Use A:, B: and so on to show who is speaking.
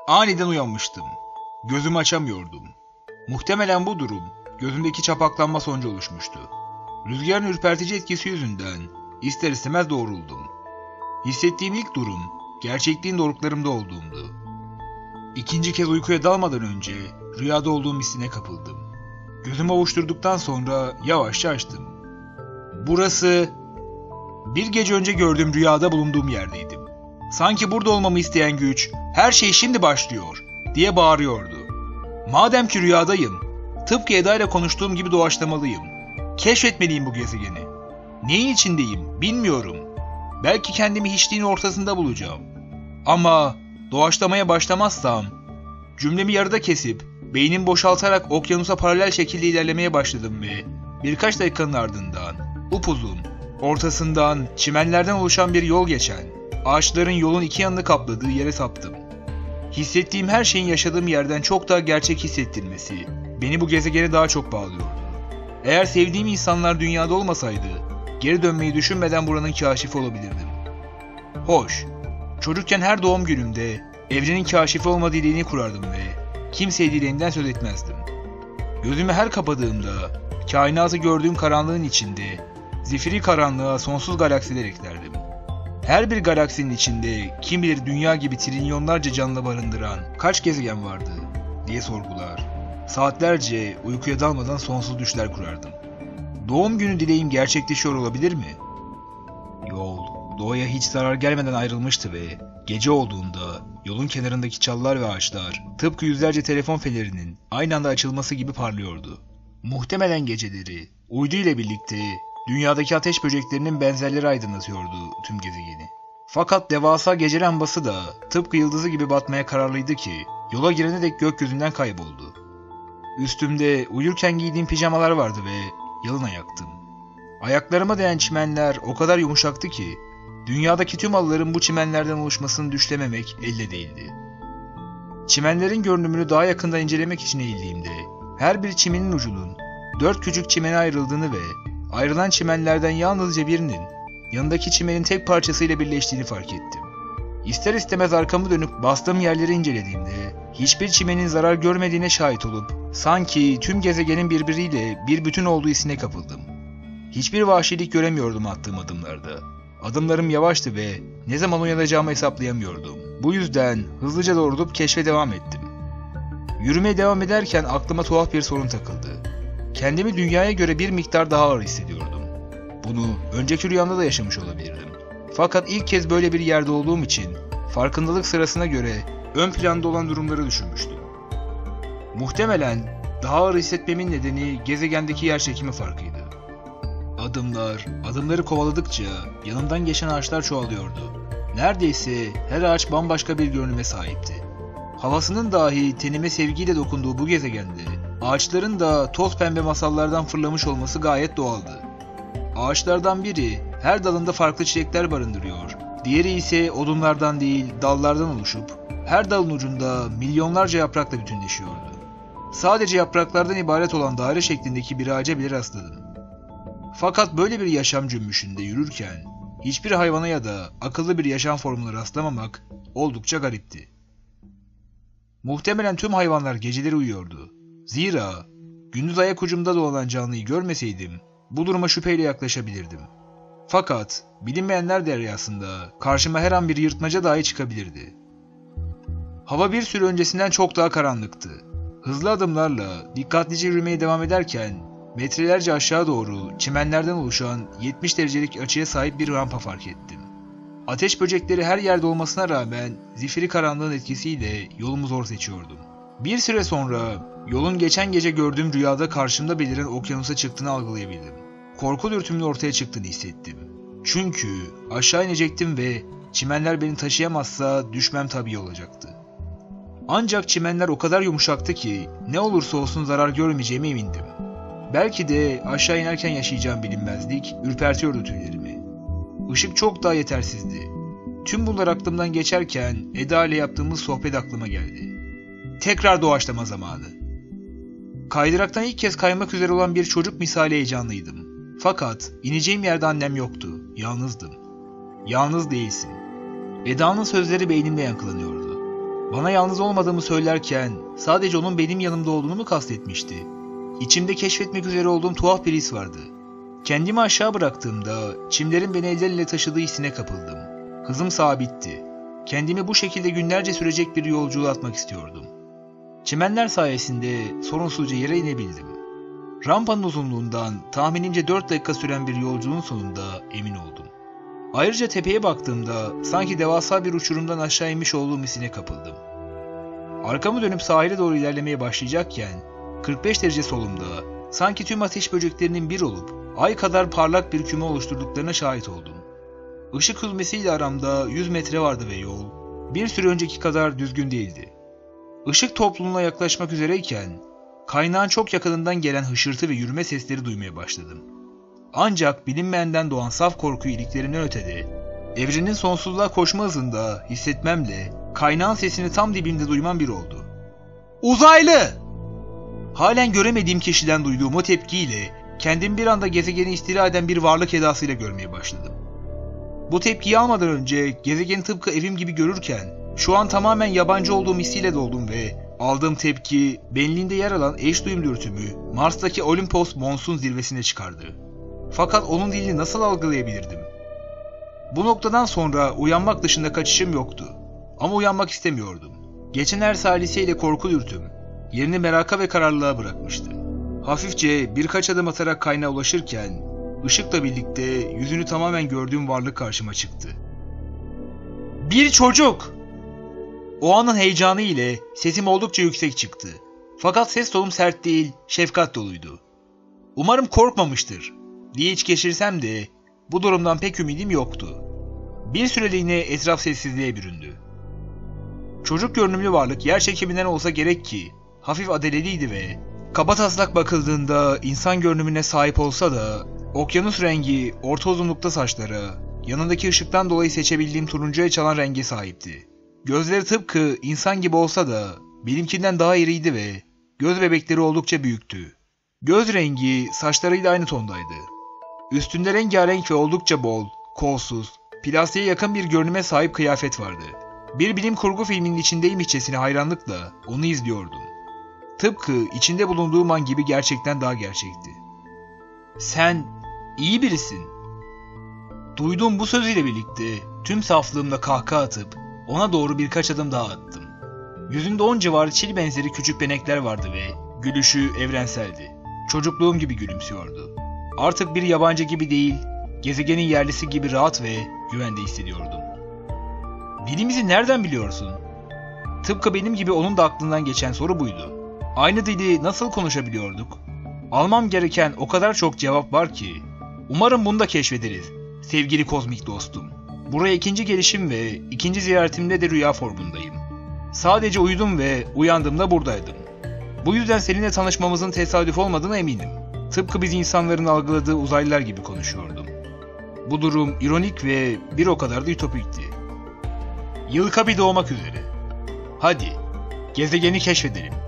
A: Aniden uyanmıştım. Gözümü açamıyordum. Muhtemelen bu durum gözümdeki çapaklanma sonucu oluşmuştu. Rüzgarın ürpertici etkisi yüzünden ister istemez doğruldum. Hissettiğim ilk durum gerçekliğin doruklarımda olduğumdu. İkinci kez uykuya dalmadan önce rüyada olduğum hissine kapıldım. Gözümü ovuşturduktan sonra yavaşça açtım. Burası bir gece önce gördüğüm rüyada bulunduğum yerdeydim. Sanki burada olmamı isteyen güç, her şey şimdi başlıyor diye bağırıyordu. Madem ki rüyadayım, tıpkı Eda ile konuştuğum gibi doğaçlamalıyım. Keşfetmeliyim bu gezegeni. Neyin içindeyim bilmiyorum. Belki kendimi hiçliğin ortasında bulacağım. Ama doğaçlamaya başlamazsam, cümlemi yarıda kesip beynim boşaltarak okyanusa paralel şekilde ilerlemeye başladım ve birkaç dakikanın ardından upuzun, ortasından çimenlerden oluşan bir yol geçen, ağaçların yolun iki yanını kapladığı yere saptım. Hissettiğim her şeyin yaşadığım yerden çok daha gerçek hissettirmesi beni bu gezegene daha çok bağlıyordu. Eğer sevdiğim insanlar dünyada olmasaydı, geri dönmeyi düşünmeden buranın kaşifi olabilirdim. Hoş, çocukken her doğum günümde evrenin kaşifi olma dileğini kurardım ve kimseye dileğimden söz etmezdim. Gözümü her kapadığımda kainatı gördüğüm karanlığın içinde zifiri karanlığa sonsuz galaksiler eklerdim. Her bir galaksinin içinde kim bilir dünya gibi trilyonlarca canlı barındıran kaç gezegen vardı diye sorgular. Saatlerce uykuya dalmadan sonsuz düşler kurardım. Doğum günü dileğim gerçekleşiyor olabilir mi? Yol, doğaya hiç zarar gelmeden ayrılmıştı ve gece olduğunda yolun kenarındaki çalılar ve ağaçlar tıpkı yüzlerce telefon fenerinin aynı anda açılması gibi parlıyordu. Muhtemelen geceleri uydu ile birlikte dünyadaki ateş böceklerinin benzerleri aydınlatıyordu tüm gezegeni. Fakat devasa gece lambası da tıpkı yıldızı gibi batmaya kararlıydı ki yola girene dek gökyüzünden kayboldu. Üstümde uyurken giydiğim pijamalar vardı ve yalın ayaktım. Ayaklarıma değen çimenler o kadar yumuşaktı ki dünyadaki tüm halıların bu çimenlerden oluşmasını düşlememek elde değildi. Çimenlerin görünümünü daha yakından incelemek için eğildiğimde her bir çimenin ucunun 4 küçük çimene ayrıldığını ve ayrılan çimenlerden yalnızca birinin yanındaki çimenin tek parçasıyla birleştiğini fark ettim. İster istemez arkamı dönüp bastığım yerleri incelediğimde hiçbir çimenin zarar görmediğine şahit olup sanki tüm gezegenin birbiriyle bir bütün olduğu hissine kapıldım. Hiçbir vahşilik göremiyordum attığım adımlarda. Adımlarım yavaştı ve ne zaman uyanacağımı hesaplayamıyordum. Bu yüzden hızlıca doğrulup keşfe devam ettim. Yürümeye devam ederken aklıma tuhaf bir sorun takıldı. Kendimi dünyaya göre bir miktar daha ağır hissediyordum. Bunu önceki rüyamda da yaşamış olabilirdim. Fakat ilk kez böyle bir yerde olduğum için farkındalık sırasına göre ön planda olan durumları düşünmüştüm. Muhtemelen daha ağır hissetmemin nedeni gezegendeki yerçekimi farkıydı. Adımları kovaladıkça yanımdan geçen ağaçlar çoğalıyordu. Neredeyse her ağaç bambaşka bir görünüme sahipti. Havasının dahi tenime sevgiyle dokunduğu bu gezegende ağaçların da toz pembe masallardan fırlamış olması gayet doğaldı. Ağaçlardan biri her dalında farklı çiçekler barındırıyor, diğeri ise odunlardan değil dallardan oluşup her dalın ucunda milyonlarca yaprakla bütünleşiyordu. Sadece yapraklardan ibaret olan daire şeklindeki bir ağaca bile rastladım. Fakat böyle bir yaşam cümbüşünde yürürken hiçbir hayvana ya da akıllı bir yaşam formuna rastlamamak oldukça garipti. Muhtemelen tüm hayvanlar geceleri uyuyordu. Zira gündüz ayak ucumda dolanan canlıyı görmeseydim bu duruma şüpheyle yaklaşabilirdim. Fakat bilinmeyenler deryasında karşıma her an bir yırtmaca dahi çıkabilirdi. Hava bir süre öncesinden çok daha karanlıktı. Hızlı adımlarla dikkatlice yürümeye devam ederken metrelerce aşağı doğru çimenlerden oluşan 70 derecelik açıya sahip bir rampa fark ettim. Ateş böcekleri her yerde olmasına rağmen zifiri karanlığın etkisiyle yolumu zor seçiyordum. Bir süre sonra yolun geçen gece gördüğüm rüyada karşımda beliren okyanusa çıktığını algılayabildim. Korku dürtümün ortaya çıktığını hissettim. Çünkü aşağı inecektim ve çimenler beni taşıyamazsa düşmem tabii olacaktı. Ancak çimenler o kadar yumuşaktı ki ne olursa olsun zarar görmeyeceğime emindim. Belki de aşağı inerken yaşayacağım bilinmezlik ürpertiyordu tüylerimi. Işık çok daha yetersizdi. Tüm bunlar aklımdan geçerken Eda ile yaptığımız sohbet aklıma geldi. Tekrar doğaçlama zamanı. Kaydıraktan ilk kez kaymak üzere olan bir çocuk misali heyecanlıydım. Fakat ineceğim yerde annem yoktu. Yalnızdım. Yalnız değilsin. Eda'nın sözleri beynimde yankılanıyordu. Bana yalnız olmadığımı söylerken sadece onun benim yanımda olduğunu mu kastetmişti? İçimde keşfetmek üzere olduğum tuhaf bir his vardı. Kendimi aşağı bıraktığımda çimlerin beni elleriyle taşıdığı hissine kapıldım. Hızım sabitti. Kendimi bu şekilde günlerce sürecek bir yolculuğa atmak istiyordum. Çimenler sayesinde sorunsuzca yere inebildim. Rampanın uzunluğundan tahminimce 4 dakika süren bir yolculuğun sonunda emin oldum. Ayrıca tepeye baktığımda sanki devasa bir uçurumdan aşağı inmiş olduğum hissine kapıldım. Arkamı dönüp sahile doğru ilerlemeye başlayacakken 45 derece solumda sanki tüm ateş böceklerinin bir olup ay kadar parlak bir küme oluşturduklarına şahit oldum. Işık hüzmesiyle aramda 100 metre vardı ve yol bir süre önceki kadar düzgün değildi. Işık topluluğuna yaklaşmak üzereyken kaynağın çok yakınından gelen hışırtı ve yürüme sesleri duymaya başladım. Ancak bilinmeyenden doğan saf korkuyu iliklerimden ötede, evrenin sonsuzluğa koşma hızında hissetmemle kaynağın sesini tam dibimde duymam bir oldu. Uzaylı! Halen göremediğim kişiden duyduğum o tepkiyle kendimi bir anda gezegeni istila eden bir varlık edasıyla görmeye başladım. Bu tepkiyi almadan önce gezegeni tıpkı evim gibi görürken şu an tamamen yabancı olduğum hissiyle doldum ve aldığım tepki benliğinde yer alan eş duyum dürtümü Mars'taki Olympos Mons'un zirvesine çıkardı. Fakat onun dilini nasıl algılayabilirdim? Bu noktadan sonra uyanmak dışında kaçışım yoktu. Ama uyanmak istemiyordum. Geçen her salisiyle korku dürtüm yerini meraka ve kararlılığa bırakmıştı. Hafifçe birkaç adım atarak kaynağa ulaşırken ışıkla birlikte yüzünü tamamen gördüğüm varlık karşıma çıktı. Bir çocuk! O anın heyecanı ile sesim oldukça yüksek çıktı. Fakat ses tonum sert değil, şefkat doluydu. Umarım korkmamıştır diye iç geçirsem de bu durumdan pek ümidim yoktu. Bir süreliğine etraf sessizliğe büründü. Çocuk görünümlü varlık yer çekiminden olsa gerek ki hafif adeleliydi ve kabataslak bakıldığında insan görünümüne sahip olsa da okyanus rengi, orta uzunlukta saçları, yanındaki ışıktan dolayı seçebildiğim turuncuya çalan renge sahipti. Gözleri tıpkı insan gibi olsa da benimkinden daha iriydi ve göz bebekleri oldukça büyüktü. Göz rengi saçlarıyla aynı tondaydı. Üstünde rengarenk ve oldukça bol, kolsuz, plastiğe yakın bir görünüme sahip kıyafet vardı. Bir bilim kurgu filminin içindeymişçesine hayranlıkla onu izliyordum. Tıpkı içinde bulunduğum an gibi gerçekten daha gerçekti. Sen iyi birisin. Duyduğum bu sözüyle birlikte tüm saflığımla kahkaha atıp ona doğru birkaç adım daha attım. Yüzünde 10 civarı çil benzeri küçük benekler vardı ve gülüşü evrenseldi. Çocukluğum gibi gülümsüyordu. Artık bir yabancı gibi değil, gezegenin yerlisi gibi rahat ve güvende hissediyordum. Dilimizi nereden biliyorsun? Tıpkı benim gibi onun da aklından geçen soru buydu. Aynı dili nasıl konuşabiliyorduk? Almam gereken o kadar çok cevap var ki. Umarım bunu da keşfederiz, sevgili kozmik dostum. Buraya ikinci gelişim ve ikinci ziyaretimde de rüya formundayım. Sadece uyudum ve uyandığımda buradaydım. Bu yüzden seninle tanışmamızın tesadüf olmadığına eminim. Tıpkı biz insanların algıladığı uzaylılar gibi konuşuyordum. Bu durum ironik ve bir o kadar da ütopikti. Yılka bir doğmak üzere. Hadi, gezegeni keşfedelim.